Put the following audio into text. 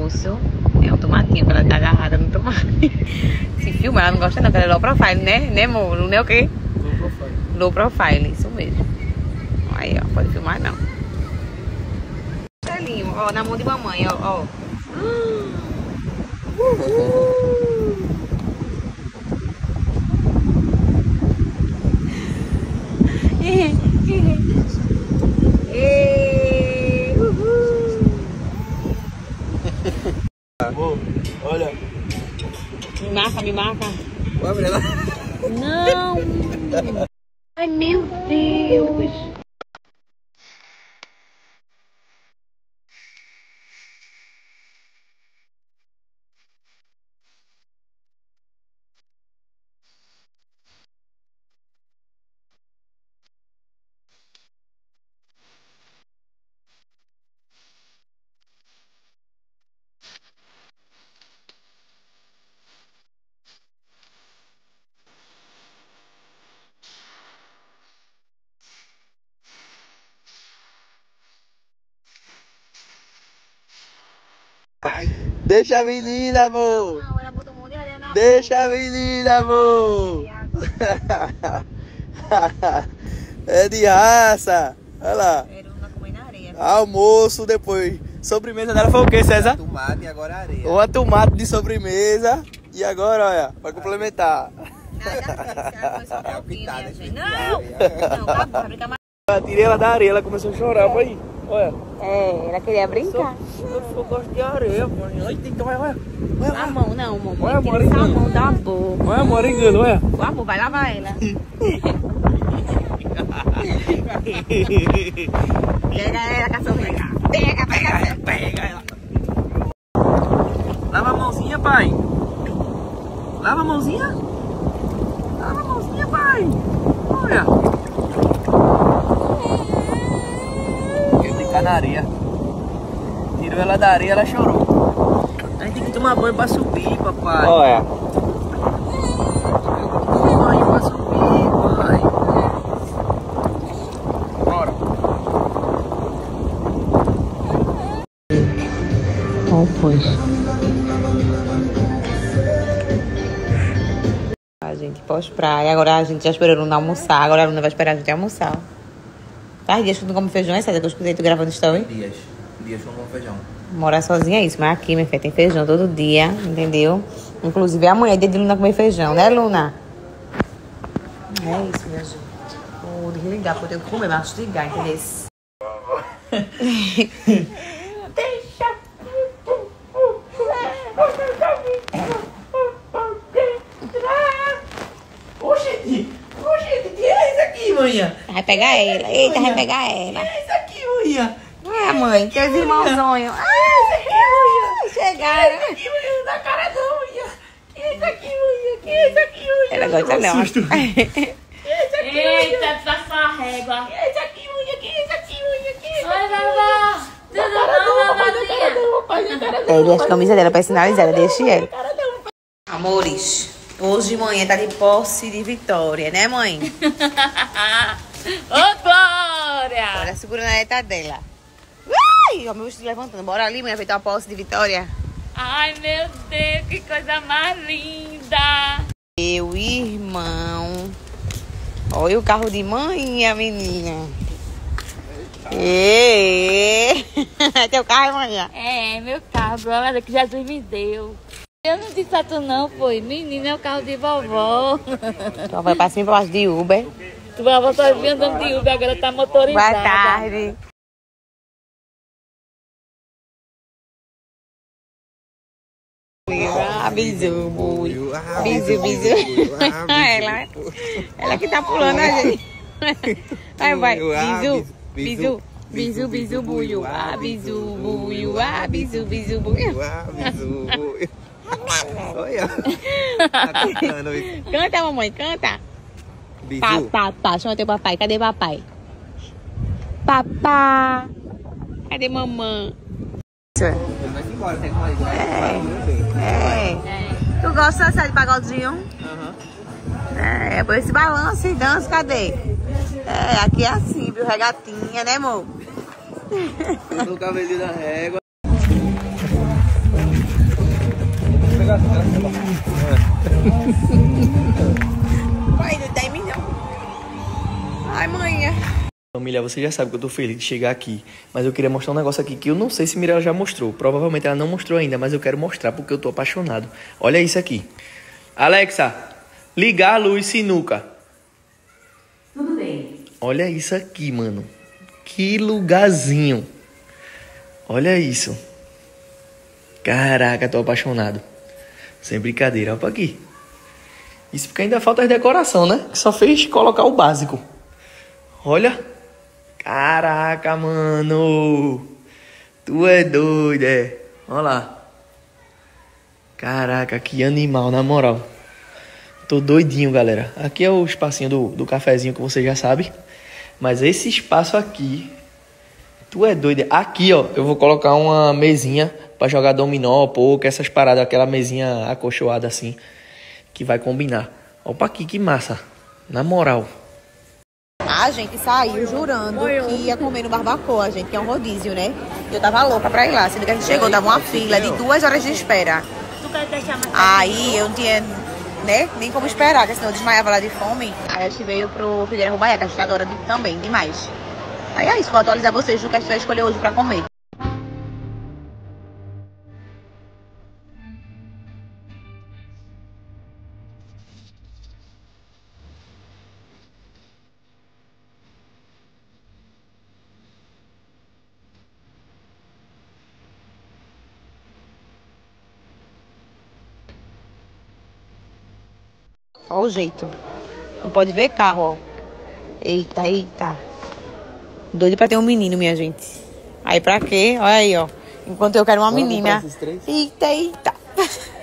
almoço. É um tomatinho pra ela estar agarrada no tomate. Se filma, ela não gosta não, que ela é low profile, né, amor? Não é o quê? Low profile. Low profile, isso mesmo. Aí, ó, pode filmar não. Selinho, ó, na mão de mamãe, ó. Olha. Me marca. Vai abrir ela. Não! Ai, meu Deus! Deixa a menina, amor. Não, ela botou um monte de areia na Deixa a menina, amor. É de raça. Olha lá. Peruna comendo areia. Almoço depois. Sobremesa dela foi o que, César? Tomate e agora areia. Uma tomate de sobremesa. E agora, olha, pra complementar. Nada disso, não, acabou, brinca mais. Eu tirei ela da areia, ela começou a chorar, foi. Olha. É, ela queria brincar. Eu gosto de areia, mano. Ai, então, olha. A mão, não, mamãe. Olha, amor, Tira essa engano. mão da boca. Olha, amor, engano, olha. O amor, vai lavar ela. Pega ela, cachorrinha. Pega ela. Lava a mãozinha, pai. Lava a mãozinha. Lava a mãozinha, pai. Olha. Quer brincar na areia. Tirou ela da areia, ela chorou. A gente tem que tomar banho pra subir, papai. Olha. Tomar banho pra subir, pai. Bora. Qual foi? A gente pós-praia, agora a gente já esperou não almoçar, agora a Luna vai esperar a gente almoçar. Faz dias que tu não come feijão, é sério que eu escutei tu gravando story? Dias que eu não como feijão. Morar sozinha é isso, mas aqui, minha filha, tem feijão todo dia, entendeu? Inclusive amanhã é dia de Luna comer feijão, né, Luna? É isso, minha gente. Vou desligar, porque eu tenho que comer, mas desligar, entendeu? Deixa. Oxente, tira isso aqui, manhã. Vai pegar ela, eita, vai pegar ela. Tira isso aqui, manhã. É, mãe, teus irmãozonhos. Chegaram. Que isso aqui, manhã, na cara não, manhã. Que isso aqui, manhã, que isso aqui, manhã. Ela gosta não. Eita, passou a régua. Que isso aqui, manhã, que isso aqui, manhã, que isso Oi, vovó. Tudo bom, vovozinha? Ele as camisas dela personalizada, deixa ela. Amores, hoje de manhã tá de posse de vitória, né, mãe? Ô, Glória! Olha, segura na neta dela. Ai, ó, meu vestido levantando. Bora ali, mãe, feita uma posse de vitória. Ai, meu Deus, que coisa mais linda! Meu irmão. Olha o carro de mãe, a menina. É teu carro, mãe? É, meu carro, Glória, que Jesus me deu. Eu não disse a tu não, foi. Menina, é o carro de vovó. Então vai pra cima e pra baixo de Uber. Tu vovó só vinha andando de Uber, agora tá motorizada. Boa tarde. Bisu, bui. Bisu. Ela que tá pulando a gente. Vai. Bisu, buiu. Bisu, buiu. Bisu, buiu. Olha. Tá cantando isso. Canta, mamãe, canta. Bisu. Tá. Chama teu papai. Cadê papai? Papá. Cadê mamãe? Vai embora, tem mais. Tu gosta de pagodinho? É, por esse balanço e dança, cadê? É, aqui é assim, viu? Regatinha, né, amor? No cabelinho da régua. Pai, não dá em mim não. Ai, manhã. Família, você já sabe que eu tô feliz de chegar aqui, mas eu queria mostrar um negócio aqui que eu não sei se Mirella já mostrou. Provavelmente ela não mostrou ainda, mas eu quero mostrar porque eu tô apaixonado. Olha isso aqui. Alexa, ligar a luz sinuca. Tudo bem. Olha isso aqui, mano. Que lugarzinho. Olha isso. Caraca, tô apaixonado. Sem brincadeira, olha pra aqui. Isso porque ainda falta as decoração, né? Que só fez colocar o básico. Olha. Caraca, mano. Tu é doido, é. Olha lá. Caraca, que animal, na moral. Tô doidinho, galera. Aqui é o espacinho do cafezinho que você já sabe. Mas esse espaço aqui... Tu é doido. Aqui, ó, eu vou colocar uma mesinha pra jogar dominó, poker, essas paradas. Aquela mesinha acolchoada assim, que vai combinar. Opa aqui, que massa. Na moral. A gente saiu jurando que ia comer no Barbacoa, gente, que é um rodízio, né? Eu tava louca pra ir lá. Sendo que a gente chegou, tava uma fila de 2 horas de espera. Aí eu não tinha, né, nem como esperar, porque senão eu desmaiava lá de fome. Aí a gente veio pro Figueiredo Baiá, que a gente adora também, demais. Aí é isso, vou atualizar vocês do que a gente vai escolher hoje pra comer. Olha o jeito. Não pode ver carro, ó. Eita, eita. Doido pra ter um menino, minha gente. Aí pra quê? Olha aí, ó. Enquanto eu quero uma menina. Eita, eita.